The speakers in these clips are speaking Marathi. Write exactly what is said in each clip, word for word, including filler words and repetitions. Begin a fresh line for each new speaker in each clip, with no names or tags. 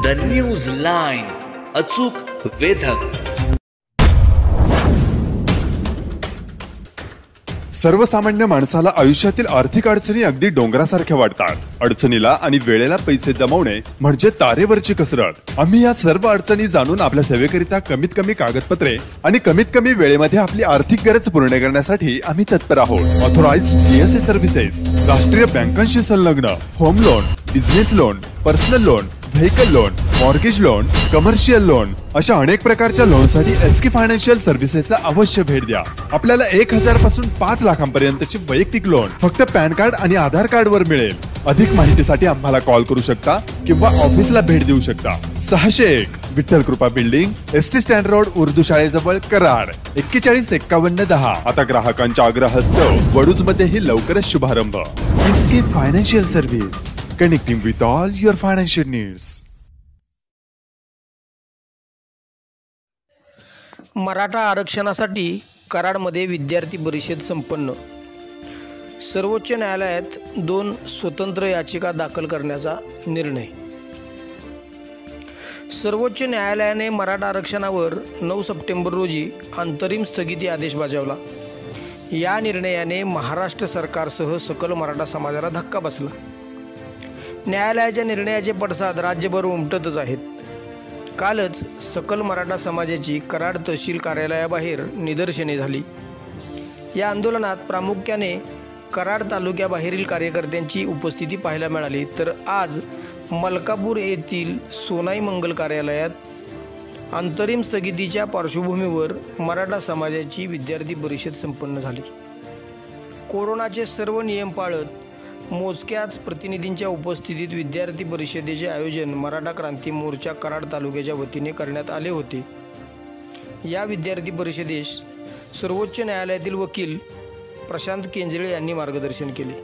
द न्यूज लाईन, अचूक वेधक.
सर्वसामान्य माणसाला आयुष्यातील आर्थिक अडचणी अगदी डोंगरासारख्या वाटतात. अडचणीला आणि वेळेला पैसे जमवणे म्हणजे तारेवरची कसरत. आम्ही या सर्व अडचणी जाणून आपल्या सेवेकरिता कमीत कमी कागदपत्रे आणि कमीत कमी वेळेमध्ये आपली आर्थिक गरज पूर्ण करण्यासाठी आम्ही तत्पर आहोत. ऑथोराइज्ड डीएसए सर्व्हिसेस, राष्ट्रीय बँकांशी संलग्न, home loan, business loan, personal loan, vehicle loan, mortgage loan, commercial loan अशा अनेक प्रकारच्या लोनसाठी एसके फायनान्शियल सर्व्हिसेसला अवश्य भेट द्या. आपल्याला एक हजार पासून पाच लाखांपर्यंतचे वैयक्तिक लोन फक्त पॅन कार्ड आणि आधार कार्ड वर मिळेल. अधिक माहितीसाठी आम्हाला कॉल करू शकता किंवा ऑफिसला भेट देऊ शकता. सहाशे एक Vitthal Krupa building, S T stand road, Urdu शाळेजवळ, कराड. एक्केचाळीस एक्कावन्न दहा. आता ग्राहकांच्या आग्रहास्तव वडूज मध्येही लवकरच शुभारंभ. SK financial service, connecting with all your financial needs.
Maratha आरक्षणासाठी कराडमध्ये विद्यार्थी परिषद संपन्न. सर्वोच्च न्यायालयात दोन स्वतंत्र याचिका दाखल करण्याचा निर्णय. सर्वोच्च न्यायालयाने मराठा आरक्षणावर नऊ सप्टेंबर रोजी अंतरिम स्थगिती आदेश बजावला. या निर्णयाने महाराष्ट्र सरकारसह सकल मराठा समाजाला धक्का बसला. न्यायालयाच्या निर्णयाचे पडसाद राज्यभर उमटतच आहेत. कालच सकल मराठा समाजाची कराड तहसील कार्यालयाबाहेर निदर्शने झाली. या आंदोलनात प्रामुख्याने कराड तालुक्याबाहेरील कार्यकर्त्यांची उपस्थिती पाहायला मिळाली. तर आज मलकापूर येथील सोनाई मंगल कार्यालयात अंतरिम स्थगितीच्या पार्श्वभूमीवर मराठा समाजाची विद्यार्थी परिषद संपन्न झाली. कोरोनाचे सर्व नियम पाळत मोजक्याच प्रतिनिधींच्या उपस्थितीत विद्यार्थी परिषदेचे आयोजन मराठा क्रांती मोर्चा कराड तालुक्याच्या वतीने करण्यात आले होते. या विद्यार्थी परिषदेस सर्वोच्च न्यायालयातील वकील प्रशांत केंजळे यांनी मार्गदर्शन केले.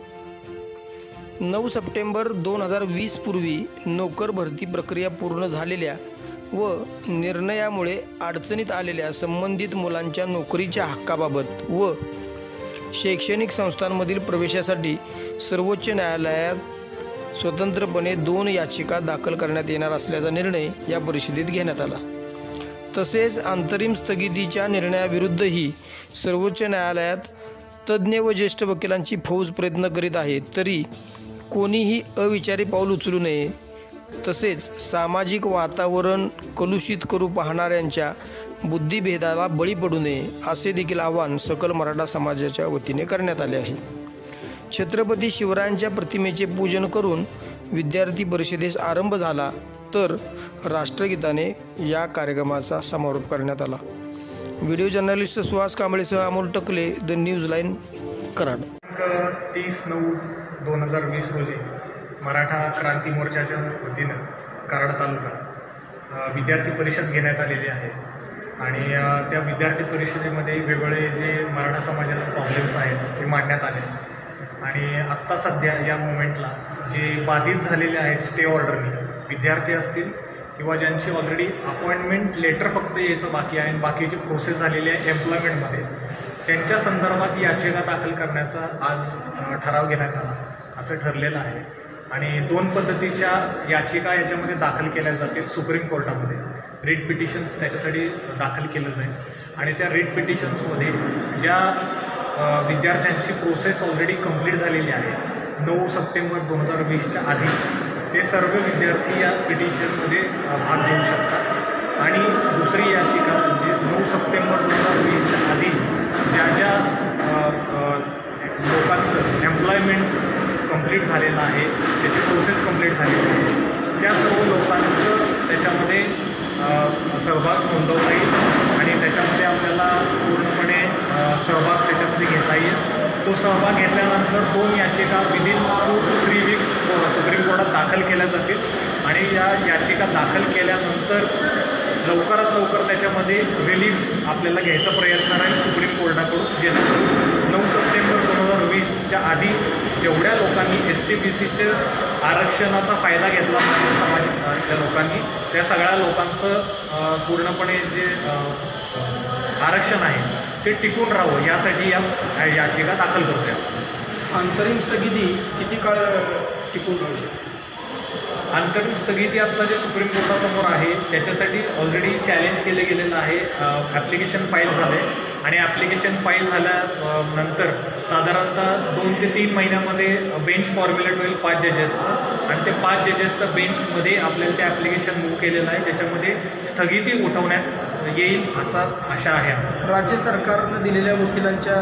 नऊ सप्टेंबर दोन हजार वीस पूर्वी नोकर भरती प्रक्रिया पूर्ण झालेल्या व निर्णयामुळे अडचणीत आलेल्या संबंधित मुलांच्या नोकरीच्या हक्काबाबत व शैक्षणिक संस्थांमधील प्रवेशासाठी सर्वोच्च न्यायालयात स्वतंत्रपणे दोन याचिका दाखल करण्यात येणार असल्याचा निर्णय या परिषदेत घेण्यात आला. तसेच अंतरिम स्थगितीच्या निर्णयाविरुद्धही सर्वोच्च न्यायालयात तज्ज्ञ व ज्येष्ठ वकिलांची फौज प्रयत्न करीत आहे. तरी कोणीही अविचारी पाऊल उचलू नये. तसेच सामाजिक वातावरण कलुषित करू पाहणाऱ्यांच्या बुद्धिभेदाला बळी पडू नये असे देखील आवाहन सकल मराठा समाजाच्या वतीने करण्यात आले आहे. छत्रपती शिवरायांच्या प्रतिमेचे पूजन करून विद्यार्थी परिषदेस आरंभ झाला. तर राष्ट्रगीताने या कार्यक्रमाचा समारोप करण्यात आला. व्हिडिओ जर्नलिस्ट सुहास कांबळेसह Amol Takle, the news line, Karad.
तीस नऊ दोन हजार वीस रोजी मराठा क्रांती मोर्चाच्या वतीनं कराड तालुका विद्यार्थी परिषद घेण्यात आलेली आहे. आणि त्या विद्यार्थी परिषदेमध्ये वेगवेगळे जे मराठा समाजाला प्रॉब्लेम्स आहेत ते मांडण्यात आले. आणि आत्ता सध्या या मोमेंटला जे बाधित झालेले आहेत स्टे ऑर्डरनी, विद्यार्थी असतील किंवा ज्यांची ऑलरेडी अपॉइंटमेंट लेटर फक्त यायचं बाकी आहे आणि बाकीची प्रोसेस झालेली आहे एम्प्लॉयमेंटमध्ये, त्यांच्या संदर्भात याचिका दाखल करण्याचा आज ठराव घेण्यात आला असं ठरलेलं आहे. आणि दोन पद्धतीच्या याचिका याच्यामध्ये दाखल केल्या जातील. सुप्रीम कोर्टामध्ये रिट पिटिशन्स त्याच्यासाठी दाखल केलं जाईल. आणि त्या रिट पिटिशन्समध्ये ज्या विद्यार्थ्यांची प्रोसेस ऑलरेडी कंप्लीट झालेली आहे नऊ सप्टेंबर दोन हजार वीसच्या आधी, ते सर्व विद्यार्थी या पिटिशनमध्ये भाग घेऊ शकतात. आणि दुसरी याचिका जी नऊ सप्टेंबर दोन हजार वीसच्या आधी ज्या ज्या लोकांचं एम्प्लॉयमेंट कंप्लीट झालेलं आहे, त्याची प्रोसेस कंप्लीट झालेली आहे, त्या सर्व लोकांचं त्याच्यामध्ये सहभाग नोंदवता येईल. आणि त्याच्यामध्ये आपल्याला पूर्णपणे सहभाग त्याच्यामध्ये घेता येईल. तो सहभाग घेतल्यानंतर दोन याचिका within two to three weeks supreme कोर्टात दाखल केल्या जातील. आणि या याचिका दाखल केल्यानंतर लवकरात लवकर त्याच्यामध्ये रिलीफ आपल्याला घ्यायचा प्रयत्न राहील सुप्रीम कोर्टाकडून. जेणेकरून नऊ सप्टेंबर दोन हजार वीसच्या आधी जेवढ्या लोकांनी एस सी बी सीचं आरक्षणाचा फायदा घेतला समाजातल्या लोकांनी, त्या सगळ्या लोकांचं पूर्णपणे जे आरक्षण आहे ते टिकून राहावं यासाठी या याचिका दाखल करतो.
अंतरिम स्थगिती किती काळ टिकून राहू शकते?
अंतरिम स्थगिती आत्ता जे सुप्रीम कोर्टासमोर आहे त्याच्यासाठी ऑलरेडी चॅलेंज केलं गेलेलं आहे. ॲप्लिकेशन फाईल झालं आहे आणि ॲप्लिकेशन फाईल झाल्यानंतर साधारणतः दोन ते तीन महिन्यामध्ये बेंच फॉर्म्युलेट होईल पाच जजेसचं आणि ते पाच जजेसचं बेंचमध्ये आपल्याला ते ॲप्लिकेशन मूव्ह केलेलं आहे. त्याच्यामध्ये स्थगिती उठवण्यात येईल असा आशा आहे.
राज्य सरकारनं दिलेल्या वकिलांच्या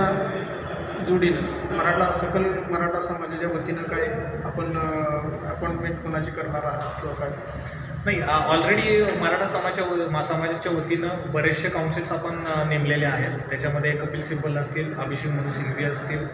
जोडीनं मराठा सकल मराठा समाजाच्या वतीनं काय आपण अपॉइंटमेंट कोणाची करणार आहात किंवा काय?
नाही, ऑलरेडी मराठा समाजाच्या समाजाच्या वतीनं बरेचसे काउन्सिल्स आपण नेमलेले आहेत. त्याच्यामध्ये कपिल सिब्बल असतील, अभिषेक मनु सिंघवी असतील,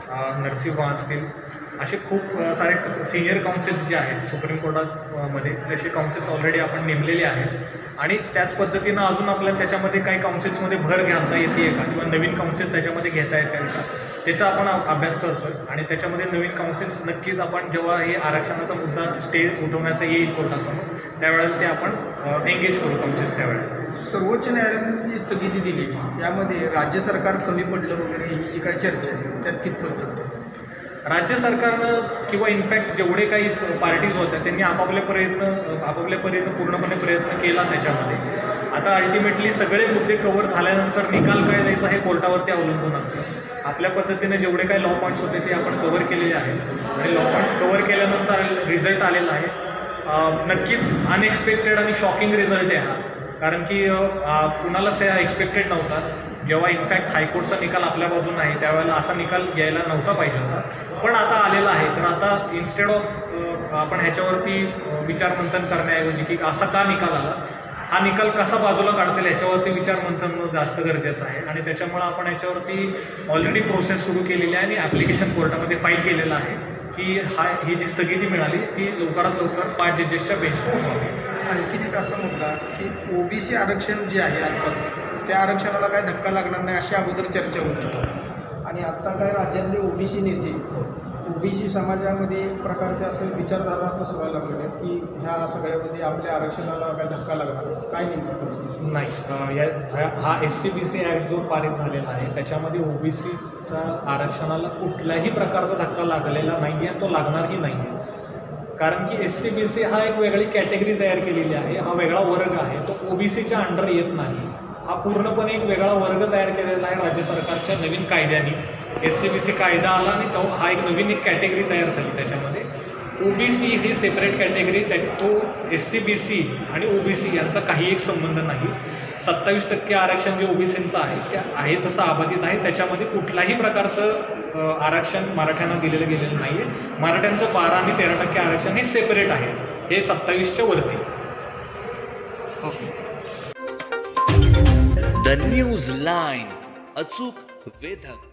नरसिंह असतील, असे खूप सारे सिनियर काउन्सिल्स जे आहेत सुप्रीम कोर्टामध्ये तसे काउन्सिल्स ऑलरेडी आपण नेमलेले आहेत आणि त्याच पद्धतीनं अजून आपल्याला त्याच्यामध्ये काही काउन्सिल्समध्ये भर घालता येते का किंवा नवीन काउन्सिल्स त्याच्यामध्ये घेता येतील का त्याचा आपण अभ्यास करतो आहे आणि त्याच्यामध्ये नवीन काउन्सिल्स नक्कीच आपण जेव्हा हे आरक्षणाचा मुद्दा स्टे उठवण्याचा येईल कोर्टासमोर त्यावेळेला ते आपण एंगेज करू काउन्सिल्स त्यावेळेला.
सर्वोच्च न्यायालयाने जी स्थगिती दिली यामध्ये राज्य सरकार कमी पडलं वगैरे ही जी काही चर्चा आहे त्यात कितपत होतं?
राज्य सरकारनं किंवा इनफॅक्ट जेवढे काही पार्टीज होत्या त्यांनी आपापले प्रयत्न आपापले प्रयत्न पूर्णपणे प्रयत्न केला त्याच्यामध्ये. आता अल्टिमेटली सगळे मुद्दे कव्हर झाल्यानंतर निकाल काय द्यायचा हे कोर्टावरती अवलंबून असतं. आपल्या पद्धतीने जेवढे काही लॉ पॉईंट्स होते ते आपण कव्हर केलेले आहेत आणि लॉ पॉईंट्स कव्हर केल्यानंतर रिझल्ट आलेला आहे. नक्कीच अनएक्सपेक्टेड आणि शॉकिंग रिझल्ट आहे हा, कारण की कुणालाच एक्सपेक्टेड नव्हता. जेव्हा इनफॅक्ट हायकोर्टचा निकाल आपल्या बाजून आहे त्यावेळेला असा निकाल घ्यायला नव्हता पाहिजे होता, पण आता आलेला आहे. तर आता इन्स्टेड ऑफ आपण ह्याच्यावरती विचारमंथन करण्याऐवजी की असा का निकाल आला, हा निकाल कसा बाजूला काढतील याच्यावरती विचारमंथन जास्त गरजेचं आहे आणि त्याच्यामुळं आपण याच्यावरती ऑलरेडी प्रोसेस सुरू केलेली आहे आणि ॲप्लिकेशन कोर्टामध्ये फाईल केलेलं आहे की हा ही जी स्थगिती मिळाली ती लवकरात लवकर पाच जजेसच्या बेंचवर व्हावी.
आणखी एक असा मुद्दा की ओबीसी आरक्षण जे आहे आत्ताचं त्या आरक्षणाला काय धक्का लागणार नाही अशी अगोदर चर्चा होती आणि आत्ता काय राज्यातले ओबीसी नेते ओबीसी समाजामध्ये एक प्रकारचे असं विचारधारा पसरवायला लागले की ह्या सगळ्यामध्ये आपल्या आरक्षणाला काय धक्का लागणार काय नेमकं?
नाही, या हा S C B C act जो पारित झालेला आहे त्याच्यामध्ये ओबीसीच्या आरक्षणाला कुठल्याही प्रकारचा धक्का लागलेला नाही आहे, तो लागणारही नाही आहे. कारण की एस सी बी सी हा एक वेगळी कॅटेगरी तयार केलेली आहे, हा वेगळा वर्ग आहे, तो ओबीसीच्या अंडर येत नाही. हा पूर्णपणे एक वेगळा वर्ग तयार केलेला आहे राज्य सरकारच्या नवीन कायद्याने. एस सी बी सी कायदा आला आणि तो हा एक नवीन एक कॅटेगरी तयार झाली. त्याच्यामध्ये ओबीसी ही सेपरेट कॅटेगरी, त्या तो एस सी बी सी आणि ओबीसी यांचा काही एक संबंध नाही. सत्तावीस टक्के आरक्षण जे ओबीसींचं आहे ते आहे तसं अबाधित आहे. त्याच्यामध्ये कुठल्याही प्रकारचं आरक्षण मराठ्यांना दिलेलं गेलेलं नाही आहे. मराठ्यांचं बारा आणि तेरा टक्के आरक्षण हे सेपरेट आहे, हे सत्तावीसच्या वरती.
ओके. द न्यूज लाईन, अचूक वेधक.